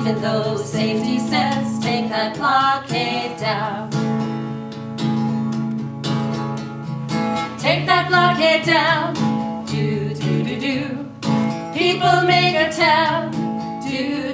in those safety sets. Take that blockade down. Take that blockade down. Do, do, do, do. People make a town. Do,